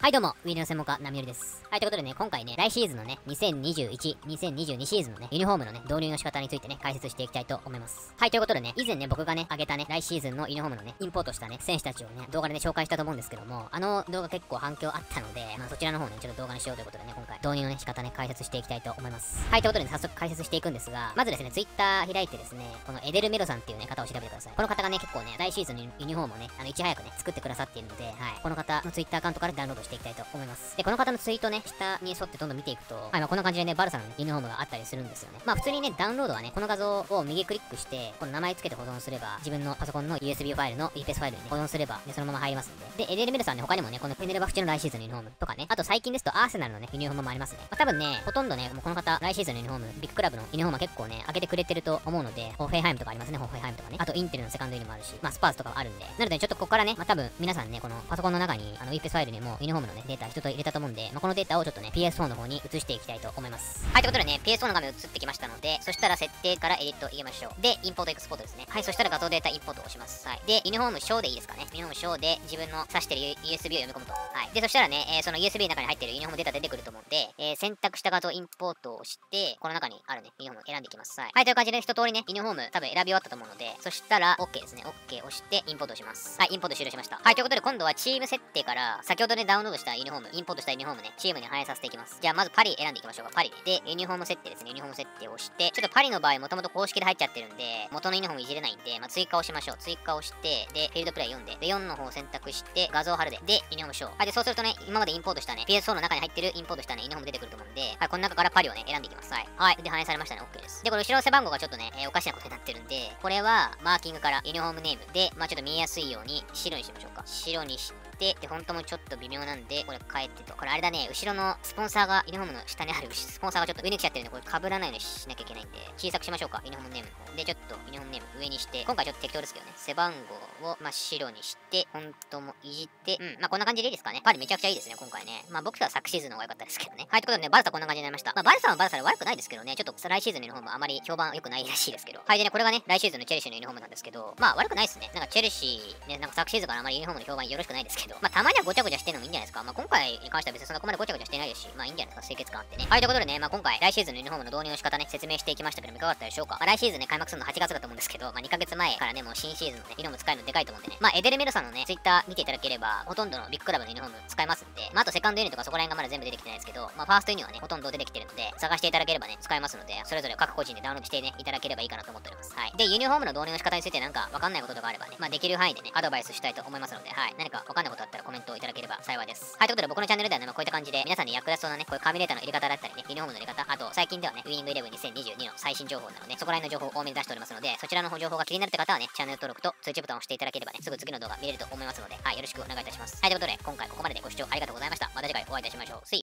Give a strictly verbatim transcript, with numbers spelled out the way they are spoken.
はいどうも、ウィールの専門家、ナミヨルです。はい、ということでね、今回ね、来シーズンのね、にせんにじゅういち、にせんにじゅうにシーズンのね、ユニフォームのね、導入の仕方についてね、解説していきたいと思います。はい、ということでね、以前ね、僕がね、上げたね、来シーズンのユニフォームのね、インポートしたね、選手たちをね、動画でね、紹介したと思うんですけども、あの動画結構反響あったので、まあそちらの方ね、ちょっと動画にしようということでね、今回、導入のね、仕方ね、解説していきたいと思います。はい、ということでね、早速解説していくんですが、まずですね、ツイッター開いてですね、このエデルメロさんっていうね、方を調べてください。この方がね、結構ね、来シーズンのユニフォームをね、あの、いち早くね、作ってくださっているので、はい、この方のツイッターアカウントからダウンロードしていきたいと思います。で、この方のツイートね、下に沿ってどんどん見ていくと、はい、まあこんな感じでね、バルサの、ね、ユニフォームがあったりするんですよね。まあ普通にね、ダウンロードはね、この画像を右クリックして、この名前つけて保存すれば、自分のパソコンの ユーエスビー ファイルの イーピーエス ファイルにね、保存すれば、ね、そのまま入りますんで。で、エデルメルさんね、他にもね、このペネルバフチの来シーズンのユニフォームとかね、あと最近ですとアーセナルのね、ユニフォームもありますね。まあ多分ね、ほとんどね、もうこの方、来シーズンのユニフォーム、ビッグクラブのユニフォームは結構ね、開けてくれてると思うので、ホフェイハイムとかありますね、ホフェイハイムとかね。あとインテルのセカンドユニもあるし、まあスパーズとかもあるんで。なので、ちょっとここからね、まあ多分皆さんね、このパソコンの中に、あの イーピーエス ファイルにもユニフォームのね、データ一通り入れたと思うんで、まあこのデータをちょっとね、ピーエスフォー の方に移していきたいと思います。はい、ということでね、ピーエスフォー の画面移ってきましたので、そしたら設定からエディット入れましょう。で、インポートエクスポートですね。はい、そしたら画像データインポートを押します。はい。で、ユニフォームショーでいいですかね。ユニフォームショーで自分の指してる ユーエスビー を読み込むと。はい。で、そしたらね、えー、その ユーエスビー の中に入ってるユニフォームデータ出てくると思うんで、えー、選択した画像インポートを押して、この中にあるね、ユニフォームを選んでいきます。はい。はい、という感じで一通りね、ユニフォーム多分選び終わったと思うので、そしたら OK ですね。OK を押してインポートします。はい、インポート終了しました。はい、ということで今度はチーム設定から、先ほどね、ダウンロードしたユニフォーム、インポートしたユニフォームね、チームに反映させていきます。じゃあまずパリ選んでいきましょうか。パリで、ユニフォーム設定ですね。ユニフォーム設定を押して、ちょっとパリの場合もともと公式で入っちゃってるんで、元のユニフォームいじれないんで、まあ、追加をしましょう。追加をして、で、フィールドプレイよんで、で、よんの方を選択して、画像を貼るで、で、ユニフォームショー。はい、で、そうするとね、今までインポートしたね、ピーエスフォー の中に入ってるインポートしたね、ユニフォーム出てくると思うんで、はい、この中からパリをね、選んでいきます。はい。はい、で、反映されましたね。OK です。で、これ後ろの背番号がちょっとね、えー、おかしなことになってるんで、これは、マーキングからユニフォームネームで、まあちょっと見えやすいように白にしましょうか。白にして、で、フォントもちょっと微妙なんで、これ変えてと。これあれだね、後ろのスポンサーが、ユニフォームの下にあるスポンサーがちょっと上に来ちゃってるんで、これ被らないようにしなきゃいけないんで、小さくしましょうか。ユニフォームネームの方。で、ちょっとユニフォームネーム上にして、今回ちょっと適当ですけどね、背番号を、まあ、白にして、フォントもいじって、うん、まあ、こんな感じでいいですかね。パリめちゃくちゃいいですね、今回ね。まあ、僕は昨シーズンの方が良かったですけどね。はい、ということでね、バルサこんな感じになりました。まあ、バルサはバルサで悪くないですけどね、ちょっと来シーズンのユニフォームあまり評判良くないらしいですけど。はい、でね、これがね、来シーズンのチェルシーのユニフォームなんですけど、まあ、悪くないですね。なんかチェルシー、ね、なんか昨シーズンからあまりユニフォームの評判よろしくないですけど、まあ、たまにはごちゃごちゃしてるのもいいんじゃないですか。まあ、今回に関しては別にそんなここまでごちゃごちゃしてないですし、まあ、いいんじゃないですか、清潔感あってね。はい、ということでね、まあ、今回来シーズンのユニフォームの導入の仕方ね、説明していきましたけども、いかがだったでしょうか。まあ、来シーズンね、開幕するのはちがつだと思うんですけど、まあ、にかげつまえからね、もう新シーズンのね、ユニフォーム使えるのでかいと思うんでね。まあ、エデルメルさんのね、ツイッター見ていただければ、ほとんどのビッグクラブのユニフォーム使えますんで、まあ、あとセカンドユニとかそこら辺がまだ全部出てきてないですけど、まあ、ファーストユニはね、ほとんど出てきてるので、探していただければね、使えますので、それぞれ各個人でダウンロードしてね、いただければいいかなと思っております。はい。で、ユニフォームの導入の仕方についてなんかわかんないこととかあればね、まあ、できる範囲でね、アドバイスしたいと思いますので、はい。何かわかんないことあったらコメントをいただければ幸いです。はい。ということで僕のチャンネルではね、まあ、こういった感じで、皆さんに役立ちそうなね、こういうカービネーターの入れ方だったりね、ユニフォームの入れ方、あと、最近ではね、ウィニングイレブンにせんにじゅうにの最新情報なので、そこら辺の情報を多めに出しておりますので、そちらの情報が気になるって方はね、チャンネル登録と通知ボタンを押していただければね、すぐ次の動画見れると思いますので、はい。よろしくお願いいたします。はい。ということで、今回ここまででご視聴ありがとうございました。また次回お会いいたしましょう。See you!